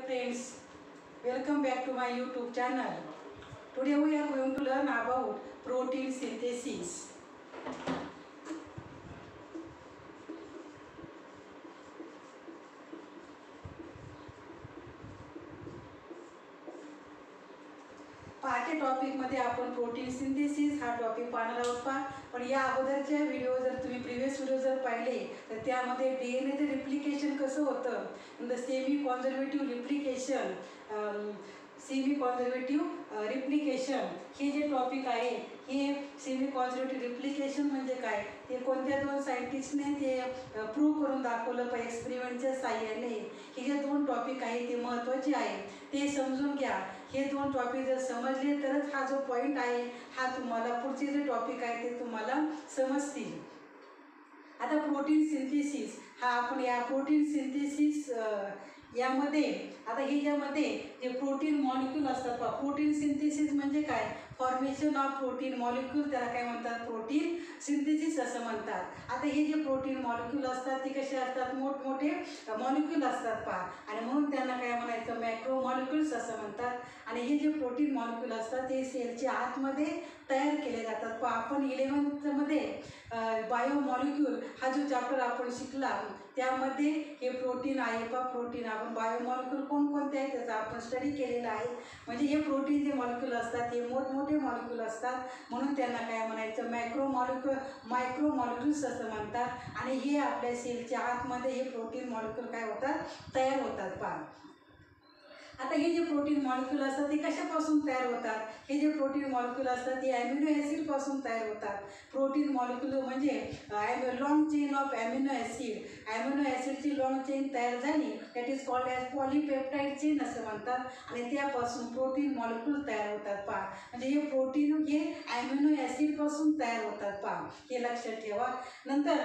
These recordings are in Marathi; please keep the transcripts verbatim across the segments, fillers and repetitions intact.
friends, welcome back to my YouTube channel. Today we are going to learn about protein synthesis. पाचव्या टॉपिक मध्ये आपण प्रोटीन सिंथेसिस हा टॉपिक पाहणार आहोत पहा. पण या अगोदरच्या व्हिडिओ जर तुम्ही प्रिव्हियस व्हिडिओ जर पाहिले तर त्यामध्ये डीएनएचं रिप्लिकेशन कसं होतं, the semi conservative replication semi conservative replication हे जे टॉपिक आहे, हे सेमी कॉन्झर्वेटिव्ह रिप्लिकेशन म्हणजे काय ते कोणत्या दोन सायंटिस्टने ते प्रूव्ह करून दाखवलं पण एक्सपेरिमेंटच्या साहाय्याने. हे जे दोन टॉपिक आहे ते महत्त्वाचे आहे, ते समजून घ्या. हे दोन टॉपिक जर समजले तरच हा जो पॉईंट आहे हा तुम्हाला पुढचे जे टॉपिक आहे ते तुम्हाला समजतील. आता प्रोटीन सिंथेसिस हा आपण या प्रोटीन सिंथेसिस यामध्ये आता हे ज्यामध्ये जे प्रोटीन मॉलिक्यूल असतात पहा, प्रोटीन सिंथेसिस म्हणजे काय, फॉर्मेशन ऑफ प्रोटीन मॉलिक्यूल, त्याला काय म्हणतात, प्रोटीन सिंथेसिस असं म्हणतात. आता हे जे प्रोटीन मॉलिक्यूल असतात ते कसे असतात, मोठमोठे मॉलिक्यूल असतात पहा, आणि म्हणून त्यांना काय म्हणायचं, मॅक्रो मॉलिक्यूल्स असं म्हणतात. आणि हे जे प्रोटीन मॉलिक्यूल असतात ते सेलच्या आतमध्ये तयार केले जातात पहा. आपण इलेवन्थमध्ये बायो मॉलिक्यूल हा जो चॅप्टर आपण शिकला त्यामध्ये हे प्रोटीन आहे पहा. प्रोटीन आपण बायो मॉलिक्यूल कोणकोणते आहेत त्याचा आपण स्टडी केलेला आहे. म्हणजे हे प्रोटीन जे मॉलिक्यूल असतात हे मोठमोठे मॉलिक्यूल असतात, म्हणून त्यांना काय म्हणायचं, मॅक्रो मॉलिक्यूल मायक्रो मॉलिक्यूल्स असं म्हणतात. आणि हे आपल्या सेलच्या आतमध्ये हे प्रोटीन मॉलिक्यूल काय होतात, तयार होतात पहा. आता हे जे प्रोटीन मॉलिक्यूल असतात ते कशापासून तयार होतात, हे जे प्रोटीन मॉलिक्यूल असतात ते ॲमिनो ॲसिडपासून तयार होतात. प्रोटीन मॉलिक्यूल म्हणजे long chain of amino acid, amino ॲसिडची लॉंग चेन तयार झाली that is called as polypeptide chain असं म्हणतात. आणि त्यापासून प्रोटीन मॉलिक्यूल तयार होतात पहा. म्हणजे हे प्रोटीन हे ॲमिनो ॲसिडपासून तयार होतात पहा, हे लक्षात ठेवा. नंतर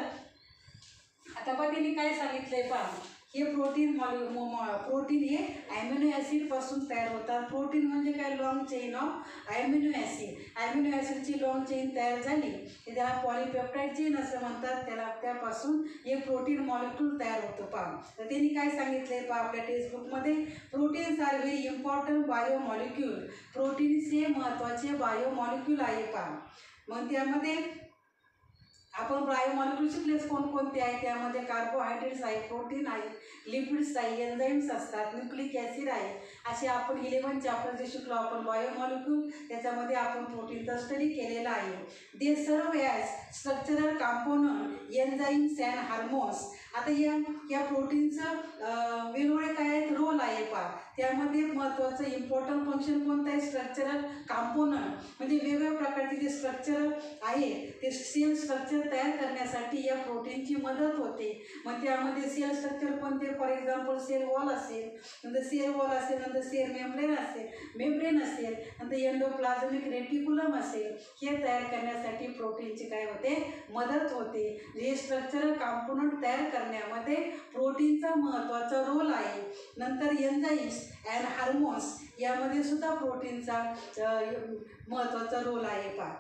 आता पहा त्यांनी काय सांगितलंय पहा, हे प्रोटीन मॉलि प्रोटीन हे ॲमिनो ॲसिडपासून तयार होतात. प्रोटीन म्हणजे काय, long chain of amino acid, amino ॲसिडची लॉंग चेन तयार झाली ते त्याला पॉलीपेप्टाईड चेन असं म्हणतात. त्याला त्यापासून हे प्रोटीन मॉलिक्यूल तयार होतं पहा. तर त्यांनी काय सांगितलं आहे पहा आपल्या टेक्स्टबुकमध्ये, proteins are very important bio molecule, proteins हे महत्त्वाचे बायो मॉलिक्यूल आहे पहा. मग त्यामध्ये आपण बायो मॉलिक्यूल शिकलेच कोणकोणते आहे, त्यामध्ये कार्बोहायड्रेट्स आहे, प्रोटीन आहे, लिपिड्स आहे, एन्झाईम्स असतात, न्यूक्लिक ॲसिड आहे. असे आपण इलेवन चॅप्टर जे शिकलो आपण बायो मॉलिक्यूल त्याच्यामध्ये आपण प्रोटीनचा स्टडी केलेला आहे. They serve as structural component enzymes and hormones. आता या या प्रोटीनचं वेगवेगळे काय आहेत, रोल आहे पहा. त्यामध्ये महत्त्वाचं इम्पॉर्टंट फंक्शन कोणतं आहे, स्ट्रक्चरल कॉम्पोनंट, म्हणजे वेगवेगळ्या प्रकारचे जे स्ट्रक्चर आहे ते सेल स्ट्रक्चर तयार करण्यासाठी या प्रोटीनची मदत होते. मग त्यामध्ये सेल स्ट्रक्चर कोणते, फॉर एक्झाम्पल सेल वॉल असेल, नंतर सेल वॉल असेल, नंतर सेल मेम्ब्रेन असेल मेम्ब्रेन असेल नंतर एंडोप्लाझमिक रेटिक्युलम असेल, हे तयार करण्यासाठी प्रोटीनची काय होते, मदत होते. हे स्ट्रक्चरल कॉम्पोनंट तयार करण्यामध्ये प्रोटीनचा महत्त्वाचा रोल आहे. नंतर एन्झाईम्स अँड हार्मोन्स यामध्ये सुद्धा प्रोटीनचा महत्त्वाचा रोल आहे पहा.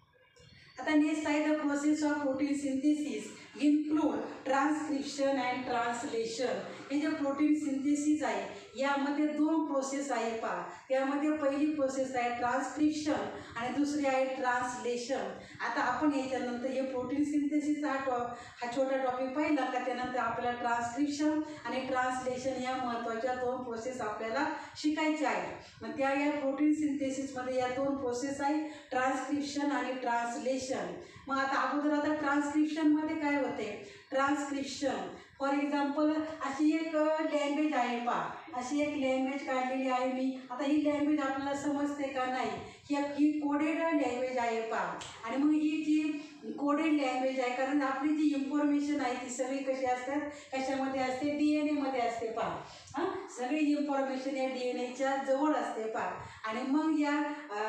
आता नेक्स्ट आहे the process of protein synthesis include transcription and translation. हे जे प्रोटीन सिंथेसिस आहे यामध्ये दोन प्रोसेस आहे पहा. त्यामध्ये पहिली प्रोसेस आहे ट्रान्सक्रिप्शन आणि दुसरी आहे ट्रान्सलेशन. आता आपण याच्यानंतर हे प्रोटीन सिंथेसिस हा टॉ हा छोटा टॉपिक पाहिला का त्यानंतर आपल्याला ट्रान्सक्रिप्शन आणि ट्रान्सलेशन या महत्त्वाच्या दोन प्रोसेस आपल्याला शिकायच्या आहेत. मग त्या या प्रोटीन सिंथेसिसमध्ये या दोन प्रोसेस आहे, ट्रान्सक्रिप्शन आणि ट्रान्सलेशन. मग आता अगोदर आता ट्रान्सक्रिप्शनमध्ये काय होते, ट्रान्सक्रिप्शन फॉर एक्झाम्पल अशी एक लँग्वेज आहे पहा, अशी एक लँग्वेज काढलेली आहे मी. आता ही लँग्वेज आपल्याला समजते का नाही, ही ही कोडेड लँग्वेज आहे पहा. आणि मग ही जी कोडेड लँग्वेज आहे, कारण आपली जी इन्फॉर्मेशन आहे ती सगळी कशी असतात, कशामध्ये असते, डी एन एमध्ये असते पहा. हां, सगळी इन्फॉर्मेशन या डी एन एच्या जवळ असते पहा. आणि मग या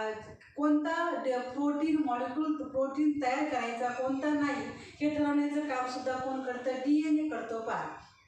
कोणता प्रोटीन मॉलिक्यूल प्रोटीन तयार करायचा कोणता नाही हे ठरवण्याचं कामसुद्धा कोण करतं, डी एन ए करतो पहा.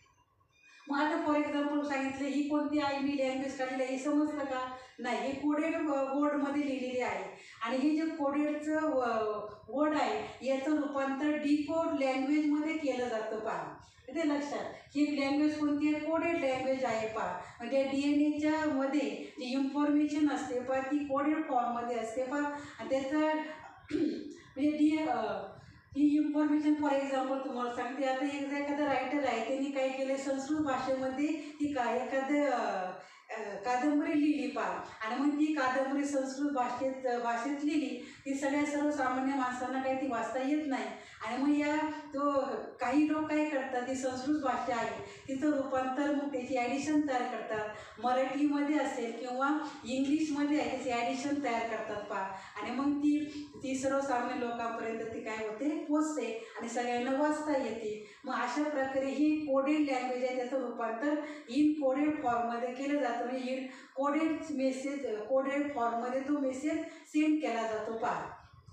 मग आता फॉर एक्झाम्पल सांगितलं ही कोणती आहे, मी लँग्वेज काढलेली आहे, हे समजतं का नाही, हे कोडेड वर्डमध्ये लिहिलेले आहे. आणि हे जे कोडेडचं वर्ड आहे याचं रूपांतर डिकोड लँग्वेजमध्ये केलं जातं पहा. ते लक्षात. ही लँग्वेज कोणती आहे? कोडेड लँग्वेज आहे पहा. म्हणजे डी एन एच्या मध्ये जी इन्फॉर्मेशन असते पहा ती कोडेड फॉर्ममध्ये असते पहा. आणि त्याचं म्हणजे डी ही इन्फॉर्मेशन फॉर एक्झाम्पल तुम्हाला सांगते. आता एक एखादा रायटर आहे त्यांनी काय केलं, संस्कृत भाषेमध्ये ती काय एखादं कादंबरी लिहिली पहा. आणि मग ती कादंबरी संस्कृत भाषेत भाषेत लिहिली. ती सगळ्या सर्वसामान्य माणसांना काही ती वाचता येत नाही. आणि मग या तो काही लोक काय करतात, ती संस्कृत भाषा आहे तिचं रूपांतर मग त्याची ॲडिशन तयार करतात. मराठीमध्ये असेल किंवा इंग्लिशमध्ये आहे त्याची ॲडिशन तयार करतात पहा. आणि मग ती ती सर्वसामान्य लोकांपर्यंत ती काय होते, पोचते आणि सगळ्यांना वाचता येते. मग अशा प्रकारे ही कोडेड लँग्वेज आहे त्याचं रूपांतर इन कोडेड फॉर्ममध्ये केलं जातं. म्हणजे इन कोडेड मेसेज कोडेड फॉर्ममध्ये तो मेसेज सेंड केला जातो पहा.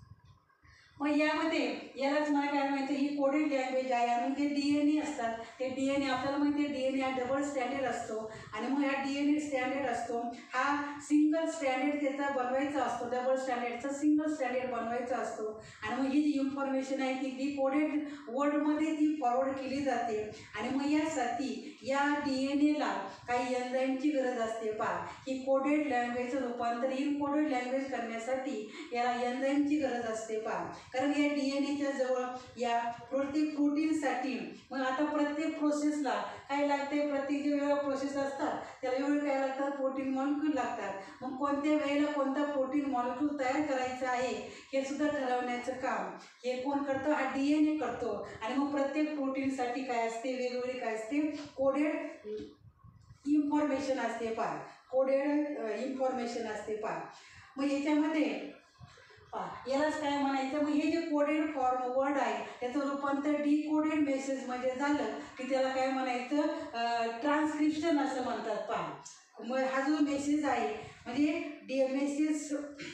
मग यामध्ये यालाच मला काय माहिती, ही कोडेड लँग्वेज आहे. आणि जे डी एन ए असतात ते डी एन ए आपल्याला माहिती आहे डी एन ए हा डबल स्टँडर्ड असतो. आणि मग हा डी एन ए स्टँडर्ड असतो हा सिंगल स्टँडर्ड त्याचा बनवायचा असतो. डबल स्टँडर्डचा सिंगल स्टँडर्ड बनवायचा असतो. आणि मग ही जी इन्फॉर्मेशन आहे ती डी कोडेड वर्डमध्ये ती फॉरवर्ड केली जाते. आणि मग यासाठी या डी एन एला काही एन्झाईमची गरज असते पहा. ही कोडेड लँग्वेजचं रूपांतर इन कोडेड लँग्वेज करण्यासाठी याला एन्झाईमची गरज असते पहा. कारण या डी एन एच्या जवळ या प्रत्येक प्रोटीनसाठी मग आता प्रत्येक प्रोसेसला काय लागते, प्रत्येक जे वेगळ्या प्रोसेस असतात त्याला वेगवेगळे काय लागतात, प्रोटीन मॉलिक्यूल लागतात. मग कोणत्या वेळेला कोणता प्रोटीन मॉलिक्यूल तयार करायचा आहे हे सुद्धा ठरवण्याचं काम हे कोण करतं, हा डी एन ए करतो. आणि मग प्रत्येक प्रोटीनसाठी काय असते, वेगवेगळे काय असते, कोडेड इन्फॉर्मेशन असते पहा. कोडेड इन्फॉर्मेशन असते पहा. मग याच्यामध्ये पहा यालाच काय म्हणायचं, मग हे जे कोडेड फॉर्म वर्ड आहे त्याचं रूपांतर डी कोडेड मेसेजमध्ये झालं की त्याला काय म्हणायचं, ट्रान्सक्रिप्शन असं म्हणतात पहा. मग हा जो मेसेज आहे म्हणजे डी मेसेज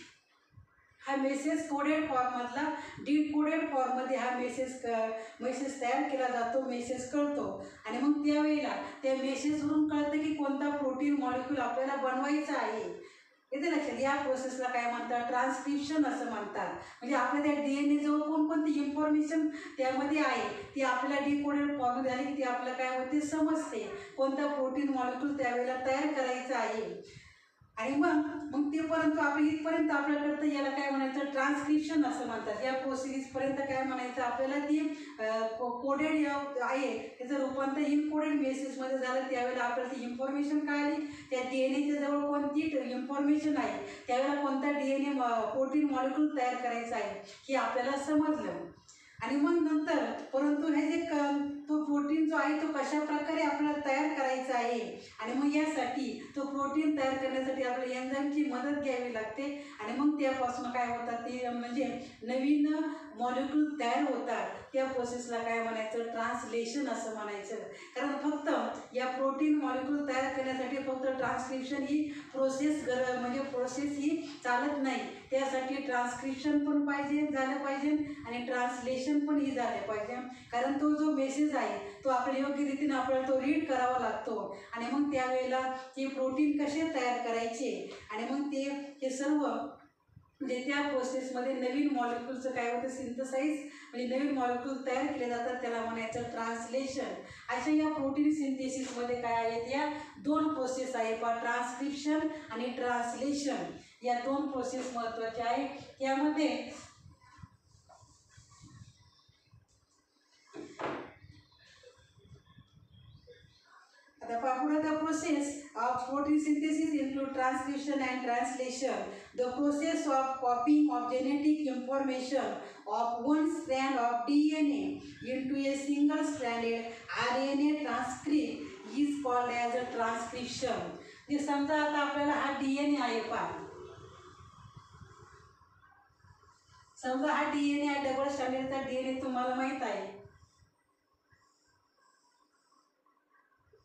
हा मेसेज कोडेड फॉर्ममधला डी कोडेड फॉर्ममध्ये हा मेसेज मेसेज तयार केला जातो, मेसेज कळतो. आणि मग त्यावेळेला त्या मेसेजवरून कळतं की कोणता प्रोटीन मॉलिक्यूल आपल्याला बनवायचा आहे. येते लक्षात. या प्रोसेसला काय म्हणतात, ट्रान्सक्रिप्शन असं म्हणतात. म्हणजे आपल्या त्या डी एन ए जवळ कोणकोणती इन्फॉर्मेशन त्यामध्ये आहे ती आपल्याला डी कोडेड फॉर्ममध्ये आली की ती आपल्याला काय होते, समजते कोणता प्रोटीन मॉलिक्यूल त्यावेळेला तयार करायचा आहे. आणि मग मग ते परंतु आपण इथपर्यंत आपल्याला कळतं याला काय म्हणायचं, ट्रान्सक्रिप्शन असं म्हणतात. या प्रोसिजपर्यंत काय म्हणायचं आपल्याला, ती कोडेड आहे त्याचं रूपांतर इन कोडेड मेसेजमध्ये झालं. त्यावेळेला आपल्याला ती इन्फॉर्मेशन कळाली. त्या डी एन एच्या जवळ कोणती इन्फॉर्मेशन आहे त्यावेळेला कोणता D N A protein molecule तयार करायचा आहे हे आपल्याला समजलं. आणि मग नंतर परंतु हे जे क तो प्रोटीन जो आहे तो कशा प्रकारे आपल्याला तयार करायचा आहे. आणि मग यासाठी तो प्रोटीन तयार करण्यासाठी आपल्याला एन्झाईमची मदत घ्यावी लागते. आणि मग त्यापासून काय होतात, ते म्हणजे नवीन मॉलिक्यूल तयार होतात. त्या प्रोसेसला काय म्हणायचं, ट्रान्सलेशन असं म्हणायचं. कारण फक्त या प्रोटीन मॉलिक्यूल तयार करण्यासाठी फक्त ट्रान्सक्रिप्शन ही प्रोसेस गर म्हणजे प्रोसेस ही चालत नाही. त्यासाठी ट्रान्सक्रिप्शन पण पाहिजे झालं पाहिजे आणि ट्रान्सलेशन पण ही झालं पाहिजे. कारण तो जो मेसेज आहे तो आपल्या योग्य रीतीने आपल्याला तो रीड करावा लागतो. आणि मग त्यावेळेला ते प्रोटीन कसे तयार करायचे आणि मग ते हे सर्व म्हणजे त्या प्रोसेसमध्ये नवीन मॉलिक्यूलचं काय होतं, सिंथसाइज म्हणजे नवीन मॉलिक्यूल तयार केले जातात, त्याला म्हणायचं ट्रान्सलेशन. अशा या प्रोटीन सिंथेसिसमध्ये काय आहेत, या दोन प्रोसेस आहे पहा, ट्रान्सक्रिप्शन आणि ट्रान्सलेशन. या दोन प्रोसेस महत्त्वाच्या आहे. त्यामध्ये आता पाहूया the process of protein synthesis include transcription and translation. The process of copying of genetic information of one strand of D N A into a single stranded R N A transcript is called as a transcription. जे समजा आता आपल्याला हा डी एन ए आहे पहा, समजा हा डी एन ए आहे, डबल स्टँडर्डचा डी एन ए तुम्हाला माहित आहे.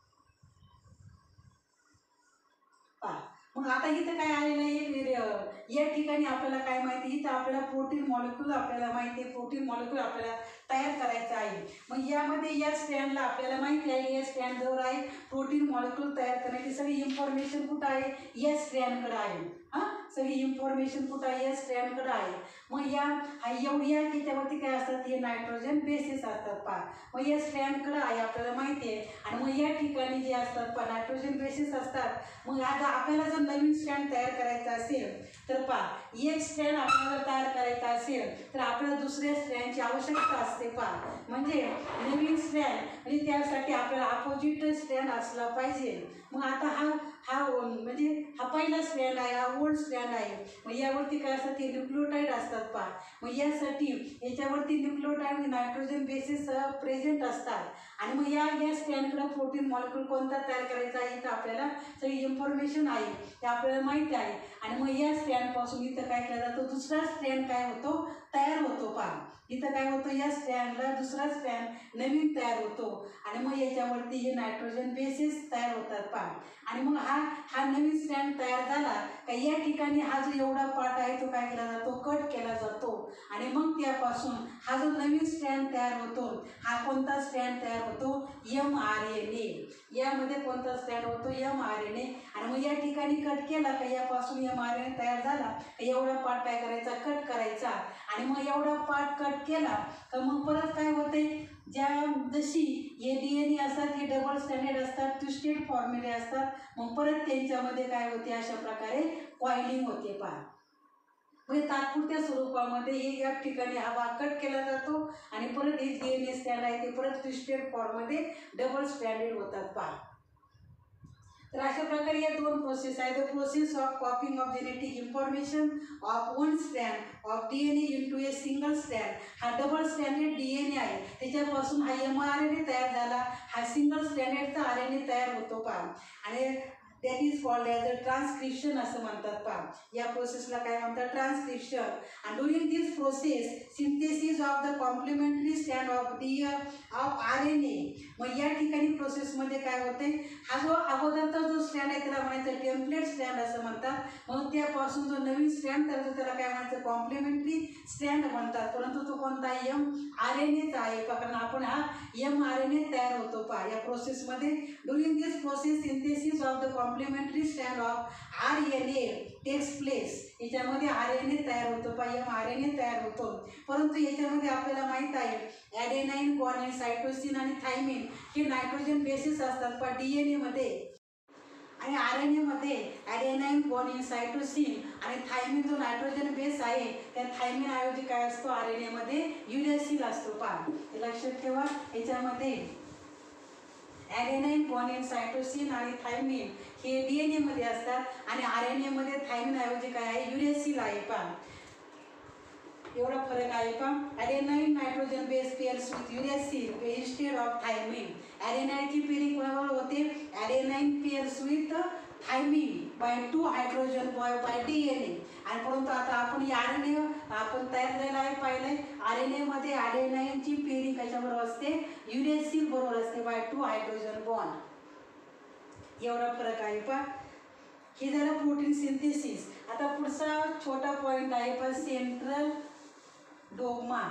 मग आता इथं काय आलेलं आहे, या ठिकाणी आपल्याला काय माहिती, इथं आपल्याला प्रोटीन मॉलिक्यूल आपल्याला माहिती आहे, प्रोटीन मॉलिक्यूल आपल्याला तयार करायचं आहे. मग यामध्ये या स्ट्रँडला आपल्याला माहिती आहे या स्ट्रँडजवळ आहे प्रोटीन मॉलिक्यूल तयार करण्याची सगळी इन्फॉर्मेशन कुठं आहे, या स्ट्रँडकडे आहे. हां, सगळी इन्फॉर्मेशन कुठं आहे, या स्ट्रँडकडे आहे. मग या एवढी आहे की त्यावरती काय असतात, हे नायट्रोजन बेसेस असतात पहा. मग या स्ट्रँडकडे आहे आपल्याला माहिती आहे. आणि मग या ठिकाणी जे असतात पहा नायट्रोजन बेसेस असतात. मग आता आपल्याला जर नवीन स्ट्रँड तयार करायचा असेल तर पहा, एक स्ट्रँड आपल्याला तयार करायचा असेल तर आपल्याला दुसऱ्या स्ट्रँडची आवश्यकता असते पहा. म्हणजे नवीन स्ट्रँड म्हणजे त्यासाठी आपल्याला अपोजिट स्ट्रँड असला पाहिजे. मग आता हा हा म्हणजे हा पहिला स्ट्रँड आहे, हा ओल्ड स्ट्रँड आहे. मग यावरती काय असतात, ते न्यूक्लियोटाईड असतात पहा. मग यासाठी याच्यावरती न्यूक्लियोटाईड नायट्रोजन बेसेस प्रेझेंट असतात. आणि मग या या स्ट्रँडकडे प्रोटीन मॉलिक्यूल कोणता तयार करायचा आहे इथं आपल्याला सगळी इन्फॉर्मेशन आहे, ते आपल्याला माहिती आहे. आणि मग या स्ट्रँडपासून इथं काय केला जातो, दुसरा स्ट्रँड काय होतो, तयार होतो पहा. इथं काय होतं, या स्ट्रँडला दुसरा स्ट्रँड नवीन तयार होतो. आणि मग याच्यावरती हे नायट्रोजन बेसेस तयार होतात पहा. आणि मग हा हा नवीन स्ट्रँड तयार झाला का या ठिकाणी हा जो एवढा पार्ट आहे तो काय केला जातो, कट केला जातो. आणि मग त्यापासून हा जो नवीन स्ट्रँड तयार होतो, हा कोणता स्ट्रँड तयार होतो, एम आर एन ए. यामध्ये कोणता स्ट्रँड होतो, एम आर एन ए. आणि मग या ठिकाणी कट केला का यापासून एम आर एन ए तयार झाला, एवढा पार्ट काय करायचा, कट करायचा. आणि मग एवढा पार्ट कट केला तर मग परत काय होते, ज्या जशी हे डी एन ए असतात हे डबल स्टँडर्ड असतात, ट्विस्टेड फॉर्म्युले असतात. मग परत त्यांच्यामध्ये काय होते, अशा प्रकारे कॉइलिंग होते पहा. म्हणजे तात्पुरत्या स्वरूपामध्ये हे या ठिकाणी हा भाग कट केला जातो आणि परत हे डी एन ए स्टँड आहे ते परत ट्विस्टेड फॉर्ममध्ये डबल स्टँडर्ड होतात पहा. तर अशा प्रकारे या दोन प्रोसेस आहेत. The process of copying of genetic information of one strand of D N A into a single strand. हा double standard D N A आहे, त्याच्यापासून हा एम आर एन ए तयार झाला, हा सिंगल स्टँडर्डचा आर एन ए तयार होतो पहा. आणि that is called as a transcription असं म्हणतात पहा. या प्रोसेसला काय म्हणतात, ट्रान्सक्रिप्शन. आणि during this process synthesis of the complementary stand of D of R N A. मग या ठिकाणी प्रोसेसमध्ये काय होते, हा जो अगोदरचा जो स्टँड आहे त्याला म्हणायचं टेम्पलेट स्टँड असं म्हणतात. मग त्यापासून जो नवीन स्टँड तयार होतो त्याला काय म्हणायचं, कॉम्प्लिमेंटरी स्टँड म्हणतात. परंतु तो कोणता एम आर एन एचा आहे पहा, कारण आपण हा एम आर एन ए तयार होतो पहा या प्रोसेसमध्ये. During this process synthesis of the complementary stand of R N A takes place. याच्यामध्ये आर एन ए तयार होतो पहा, एम आर एन ए तयार होतो. परंतु याच्यामध्ये आपल्याला माहीत आहे ॲडेनाईन, ग्वानिन, सायटोसिन आणि थायमिन हे नायट्रोजन बेसेस असतात पहा डी एन एमध्ये. आणि आर एन एमध्ये ॲडेनाईन, ग्वानिन, सायटोसिन आणि थायमिन जो नायट्रोजन बेस आहे त्या थायमिन ऐवजी काय असतो, आर एन एमध्ये युरेसिल असतो पहा. हे लक्षात ठेवा. याच्यामध्ये ॲडेनाईन, ग्वानिन, सायटोसिन आणि थायमिन हे डी एन एमध्ये असतात आणि आर एन एमध्ये थायमिन ऐवजी काय आहे, युरेसिल आहे पहा. एवढा फरक आहे पहा. Adenine nitrogen base pairs with uracil instead of thymine. ॲडेनाईनची पेअरिंग कोणाबरोबर होते, adenine pairs with thymine by two hydrogen बॉय बाय डी एन ए. आणि परंतु आता आपण या आर एन ए आपण तयार झालेला आहे पाहिलंय. आर एन एमध्ये ॲडेनाईनची पेअरिंग कशाबरोबर असते, युरेसिल बरोबर असते बाय टू हायड्रोजन बॉन्ड. एवढा फरक आहे पहा. हे झालं प्रोटीन सिंथेसिस. आता पुढचा छोटा पॉईंट आहे पहा, सेंट्रल डोग्मा.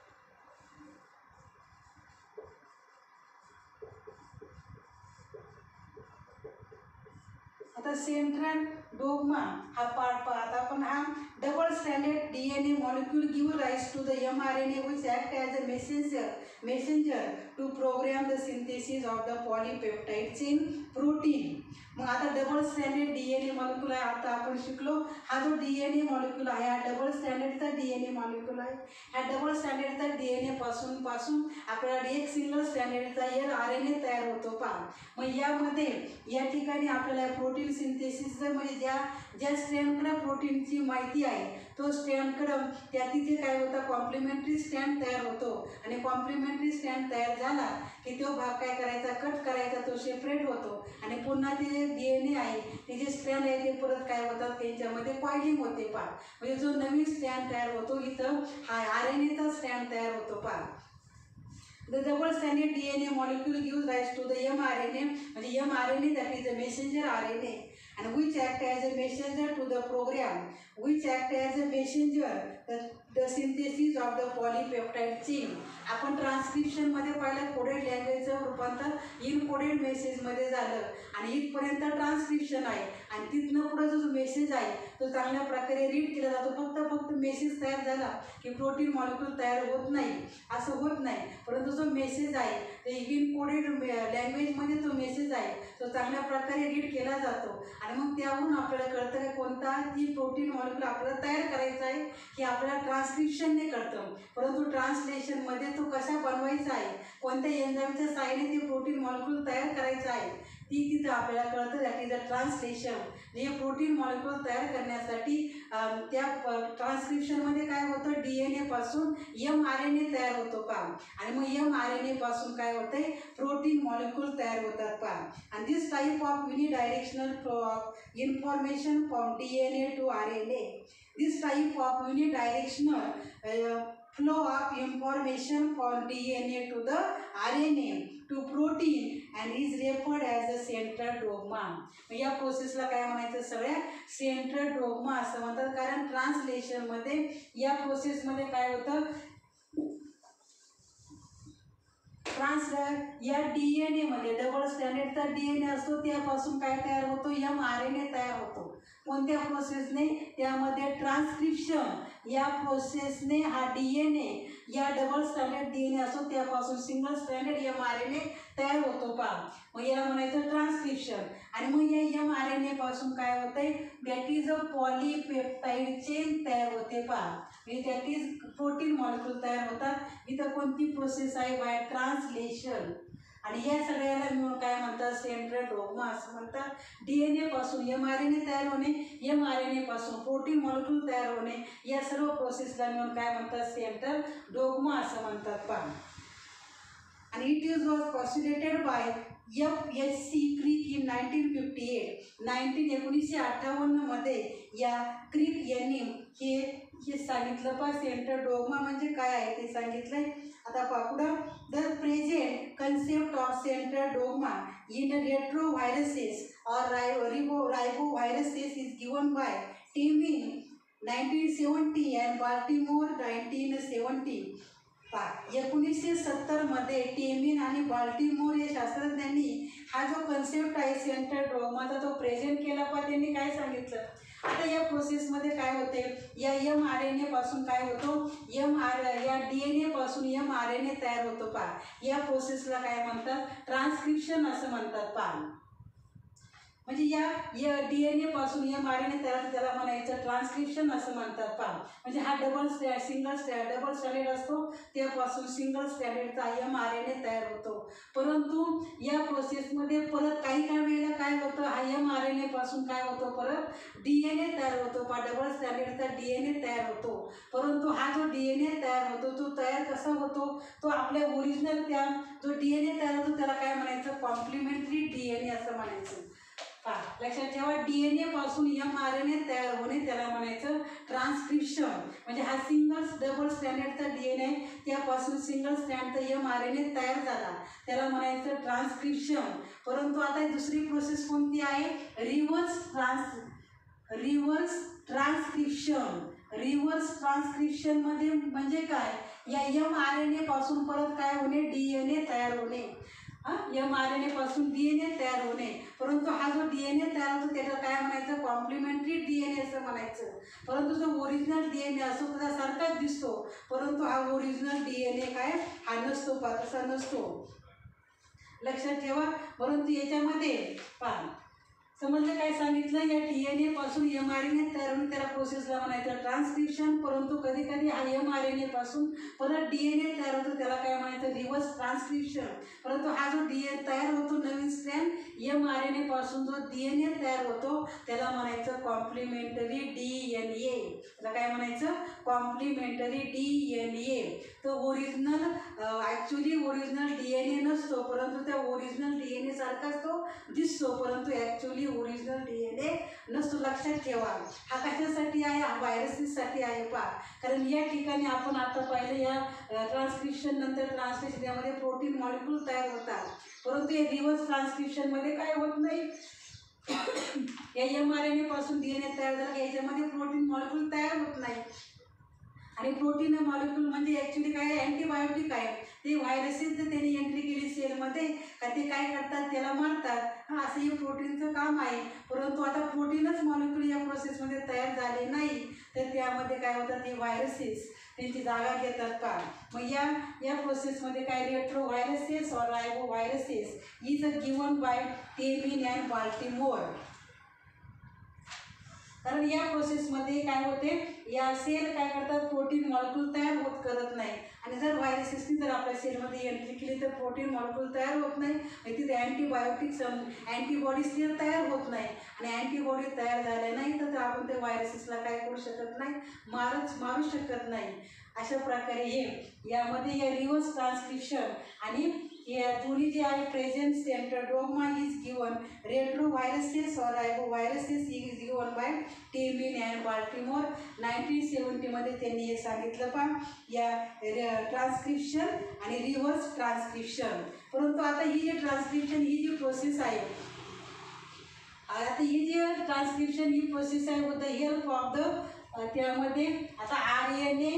आता सेंट्रल डोग्मा हा पार्ट पहा. आता आपण हा double standard D N A molecule give rise to the M R N A which act as a messenger messenger to program the synthesis of the polypeptides in protein. मग आता double standard D N A molecule आहे. आता आपण शिकलो हा जो डी एन ए मॉलिक्यूल आहे हा डबल स्टँडर्डचा डी एन ए मॉलिक्यूल आहे. ह्या डबल स्टँडर्डचा डी एन ए पासून पासून आपल्याला एक सिंगल स्टँडर्डचा एल आर एन ए तयार होतो पहा. मग यामध्ये या ठिकाणी आपल्याला प्रोटीन सिंथेसिसचं म्हणजे ज्या ज्या स्ट्रँडकडे प्रोटीनची माहिती आहे तो स्ट्रँडकडं त्या तिथे काय होतं, कॉम्प्लिमेंटरी स्टँड तयार होतो. आणि कॉम्प्लिमेंटरी स्टँड तयार झाला की तो भाग काय करायचा, कट करायचा, तो सेपरेट होतो. आणि पुन्हा ते जे डी एन ए आहे ते जे स्ट्रँड आहे ते परत काय होतात, त्यांच्यामध्ये कॉइलिंग होते पहा. म्हणजे जो नवीन स्टँड तयार होतो इथं हा आर एन एचा स्टँड तयार होतो पहा. The double stranded D N A molecule gives rise to the mRNA, म्हणजे mRNA that is a messenger R N A. and which act as a messenger to the program, which act as a messenger the, the synthesis of the polypeptide chain. आपण ट्रान्सक्रिप्शनमध्ये पाहिलं कोडेड लँग्वेजचं रूपांतर इन कोडेड मेसेजमध्ये झालं आणि इथपर्यंत ट्रान्सक्रिप्शन आहे आणि तिथनं पुढं जो मेसेज आहे तो चांगल्या प्रकारे रीड केला जातो. फक्त फक्त मेसेज तयार झाला की प्रोटीन मॉलिक्यूल तयार होत नाही असं होत नाही, परंतु जो मेसेज आहे ते इन कोडेड लँग्वेजमध्ये तो मेसेज आहे तो चांगल्या प्रकारे रीड केला जातो आणि मग त्यावरून आपल्याला कळतं की कोणता ती प्रोटीन मॉलिक्यूल आपल्याला तयार करायचा आहे हे आपल्याला ट्रान्सक्रिप्शनने कळतं. परंतु ट्रान्सलेशनमध्ये तो कसा बनवायचा आहे, कोणत्या एन्झाईमच्या सहाय्याने ते प्रोटीन मॉलिक्यूल तयार करायचं आहे ती तिथं आपल्याला कळतं. That is a translation. हे प्रोटीन मॉलिक्यूल तयार करण्यासाठी त्या ट्रान्सक्रिप्शनमध्ये काय होतं, डी एन एपासून एम आर एन ए तयार होतो पा आणि मग एम आर एन एपासून काय होतं आहे प्रोटीन मॉलिक्यूल तयार होतात पा. आणि this type of unidirectional flow of information from D N A to R N A. This type of unidirectional flow of information from D N A to the R N A to protein and is referred as the central dogma. या प्रोसेसला काय म्हणायचं, सगळ्या सेंट्रल डोग्मा असं म्हणतात. कारण ट्रान्सलेशनमध्ये या प्रोसेसमध्ये काय होतं, ट्रान्स या डी एन एमध्ये डबल स्टँडर्डचा डी एन ए असतो त्यापासून काय तयार होतो, एम आर एन ए तयार होतो. कोणत्या प्रोसेसने, त्यामध्ये ट्रान्सक्रिप्शन या प्रोसेसने हा डी एन ए या double standard D N A असतो त्यापासून single standard M R N A तयार होतो पा. मग याला म्हणायचं ट्रान्सक्रिप्शन. आणि मग या एम आर एन ए पासून काय होतंय, that is a polypeptide chain तयार होते पा. म्हणजे दॅट इज प्रोटीन मॉलिक्यूल तयार होतात. इथं कोणती प्रोसेस आहे, बाय ट्रान्सलेशन. आणि या सगळ्याला मिळून काय म्हणतात, सेंट्रल डोग्मा असं म्हणतात. डी एन ए पासून एम आर एन ए तयार होणे, एम आर एन ए पासून प्रोटीन मॉलिक्यूल तयार होणे, या सर्व प्रोसेसला मिळून काय म्हणतात, सेंट्रल डोग्मा असं म्हणतात पा. आणि it is was postulated by F H C Crick in nineteen fifty eight. Nineteen एकोणीसशे अठ्ठावन्नमध्ये या क्रिक यांनी हे हे सांगितलं पा, सेंट्रल डोग्मा म्हणजे काय आहे ते सांगितलंय. आता पा पुढं, the present concept of central dogma in retroviruses और राइबो riboviruses is given by Temin nineteen seventy and Baltimore nineteen seventy. पा एकोणीसशे सत्तरमध्ये टेमिन आणि बाल्टिमोर या शास्त्रज्ञांनी हा जो कन्सेप्ट आहे सेंट्रल डोग्माचा तो प्रेझेंट केला पा. त्यांनी काय सांगितलं, आता या प्रोसेसमध्ये काय होते, या एम आर एन ए पासून काय होतो, एम आर या डी एन ए पासून एम आर एन ए तयार होतो पा. या प्रोसेसला काय म्हणतात, ट्रान्सक्रिप्शन असं म्हणतात पा. म्हणजे या डी एन ए पासून एम आर एन ए तयार, त्याला म्हणायचं ट्रान्सक्रिप्शन असं म्हणतात पा. म्हणजे हा डबल स्टॅ सिंगल स्टॅ डबल स्टँडर्ड असतो त्यापासून सिंगल स्टँडर्डचा एम आर एन ए तयार होतो. परंतु या प्रोसेसमध्ये परत काही काही वेळेला काय होतं, हा एम आर एन ए पासून काय होतो, परत डी एन ए तयार होतो पा. डबल स्टँडर्डचा डी एन ए तयार होतो. परंतु हा जो डी एन ए तयार होतो तो तयार कसा होतो, तो आपल्या ओरिजिनल त्या जो डी एन ए तयार होतो त्याला काय म्हणायचं, कॉम्प्लिमेंटरी डी एन ए असं म्हणायचं. पा लक्षात ठेवा, डी एन ए पासून एम आर एन ए तयार होणे त्याला म्हणायचं ट्रान्सक्रिप्शन. म्हणजे हा सिंगल डबल स्टँडर्डचा डी एन ए त्यापासून सिंगल स्टँडचा एम आर एन ए तयार झाला त्याला म्हणायचं ट्रान्सक्रिप्शन. परंतु आता दुसरी प्रोसेस कोणती आहे, रिव्हर्स ट्रान्स रिव्हर्स ट्रान्सक्रिप्शन. रिव्हर्स ट्रान्सक्रिप्शनमध्ये म्हणजे काय, या एम आर एन ए पासून परत काय होणे, डी एन ए तयार होणे. हां एम आर एन ए पासून डी एन ए तयार होणे. परंतु हा जो डी एन ए तयार होतो त्याला काय म्हणायचं, कॉम्प्लिमेंटरी डी एन ए असं म्हणायचं. परंतु जो ओरिजिनल डी एन ए असतो त्यासारखाच दिसतो, परंतु हा ओरिजिनल डी एन ए काय हा नसतो पा, तसा नसतो. लक्षात ठेवा. परंतु याच्यामध्ये पा समजलं काय सांगितलं, या डी एन ए पासून एम आर एन ए तयार होणे त्याला प्रोसेसला म्हणायचं ट्रान्सक्रिप्शन. परंतु कधी कधी हा एम आर एन ए पासून परत डी एन ए तयार होतो त्याला काय म्हणायचं, रिव्हर्स ट्रान्सक्रिप्शन. परंतु हा जो डी एन तयार होतो नवीन strand M R N A पासून जो डी एन ए तयार होतो त्याला म्हणायचं कॉम्प्लिमेंटरी डी एन ए. त्याला काय म्हणायचं, कॉम्प्लिमेंटरी डी एन ए. तो original actually original D N A नसतो, परंतु त्या ओरिजिनल डी एन ए सारखाच तो दिसतो, परंतु actually original D N A नसतो. लक्षात ठेवा. हा कशासाठी आहे, हा व्हायरसेससाठी आहे पा. कारण या ठिकाणी आपण आता पाहिलं या ट्रान्सक्रिप्शन नंतर ट्रान्सलेशन यामध्ये प्रोटीन मॉलिक्यूल तयार होतात, परंतु या रिव्हर्स ट्रान्सक्रिप्शनमध्ये काय होत नाही. या एम आर एन ए पासून डी एन ए तयार झाला की याच्यामध्ये प्रोटीन मॉलिक्यूल तयार होत नाही. आणि प्रोटीन मॉलिक्यूल म्हणजे ॲक्च्युली काय आहे, अँटीबायोटिक आहे. ते व्हायरसेस जर त्यांनी एंट्री केली सेलमध्ये का ते काय करतात, त्याला मारतात. हां, असं हे प्रोटीनचं काम आहे. परंतु आता प्रोटीनच मॉलिक्यूल या प्रोसेसमध्ये तयार झाले नाही तर त्यामध्ये काय होतात, हे व्हायरसेस त्यांची जागा घेतात का. मग या या प्रोसेसमध्ये काय रेट्रो व्हायरसेस और riboviruses is a given by Temin and Baltimore. कारण या प्रोसेसमध्ये काय होते, या सेल काय करतात, प्रोटीन मॉलिक्यूल तयार होत करत नाही. आणि जर व्हायरसेसनी जर आपल्या सेलमध्ये एंट्री केली तर प्रोटीन मॉलिक्यूल तयार होत नाही. तिथे अँटीबायोटिक्स अँटीबॉडीज तयार होत नाही. आणि अँटीबॉडी तयार झाल्या नाही तर आपण त्या व्हायरसेसला काय करू शकत नाही, मारच मारू शकत नाही. अशा प्रकारे हे यामध्ये या रिव्हर्स ट्रान्सक्रिप्शन आणि या दोन्ही जे आहे present centre dogma is given retroviruses और riboviruses is given by Temin and Baltimore. Nineteen सेवन्टीमध्ये त्यांनी हे सांगितलं पा या ट्रान्सक्रिप्शन आणि रिव्हर्स ट्रान्सक्रिप्शन. परंतु आता ही जी ट्रान्सक्रिप्शन ही जी प्रोसेस आहे, आता ही जी ट्रान्सक्रिप्शन ही प्रोसेस आहे with the help of the त्यामध्ये आता R N A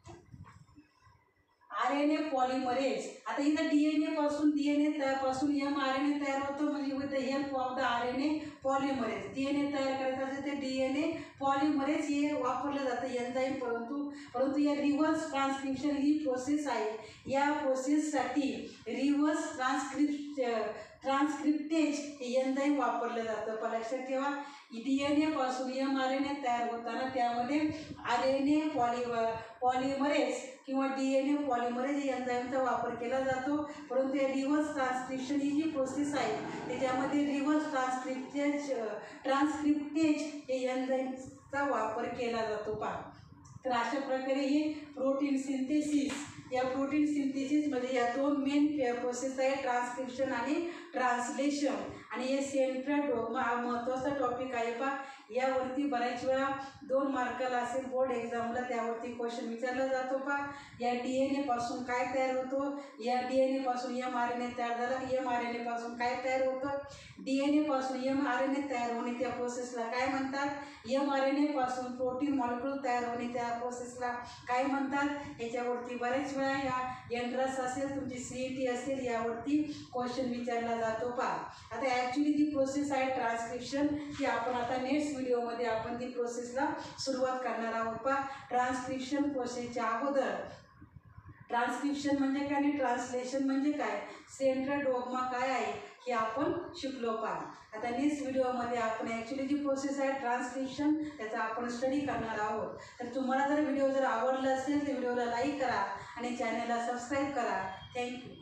R N A polymerase. आता इथं डी एन ए पासून डी एन ए पासून एम आर एन ए तयार होतो म्हणजे with the help of the R N A polymerase. D N A तयार करायचं असेल तर डी एन ए पॉलिमरेज हे वापरलं जातं एन्झाईम. परंतु परंतु या रिव्हर्स ट्रान्सक्रिप्शन ही प्रोसेस आहे. या प्रोसेससाठी रिव्हर्स ट्रान्सक्रिप्ट ट्रान्सक्रिप्टेज हे एन्झाईम वापरलं जातं. पण लक्षात ठेवा, डी एन ए पासून एम आर एन ए तयार होताना त्यामध्ये R N A poly polymerase किंवा डी एन ए पॉलिमरेज या एन्झाईमचा वापर केला जातो. परंतु या रिव्हर्स ट्रान्सक्रिप्शन ही जी प्रोसेस आहे त्याच्यामध्ये रिव्हर्स ट्रान्सक्रिप्टेज ट्रान्सक्रिप्टेज हे एन्झाईमचा वापर केला जातो पा. तर अशा प्रकारे हे प्रोटीन सिंथेसिस, या प्रोटीन सिंथेसिसमध्ये या दोन मेन प्रोसेस आहे, ट्रान्सक्रिप्शन आणि ट्रान्सलेशन. आणि हे सेंट्रल डोग्मा हा महत्त्वाचा टॉपिक आहे पा. यावरती बऱ्याच वेळा दोन मार्काला असेल बोर्ड एक्झामला त्यावरती क्वेश्चन विचारला जातो पा. या डी एन ए पासून काय तयार होतो, या डी एन ए पासून एम आर एन ए तयार झाला, एम आर एन ए पासून काय तयार होतं, डी एन ए पासून एम आर एन ए तयार होणे त्या प्रोसेसला काय म्हणतात, एम आर एन ए पासून प्रोटीन मॉलिक्यूल तयार होणे त्या प्रोसेसला काय म्हणतात. याच्यावरती बऱ्याच वेळा या एंट्रन्स असेल, तुमची सी ई टी असेल, यावरती क्वेश्चन विचारला जातो पा. आता ॲक्च्युली जी प्रोसेस आहे ट्रान्सक्रिप्शन ती आपण आता नेक्स्ट व्हिडिओमध्ये आपण ती प्रोसेसला सुरुवात करणार आहोत पा. ट्रान्सक्रिप्शन प्रोसेसच्या अगोदर ट्रान्सक्रिप्शन म्हणजे काय आणि ट्रान्सलेशन म्हणजे काय, सेंट्रल डोग्मा काय आहे हे आपण शिकलो पा. आता नेक्स्ट व्हिडिओमध्ये आपण ॲक्च्युली जी प्रोसेस आहे ट्रान्सक्रिप्शन त्याचा आपण स्टडी करणार आहोत. तर तुम्हाला जर व्हिडिओ जर आवडला असेल तर व्हिडिओला लाईक करा आणि चॅनलला सबस्क्राईब करा. थँक्यू.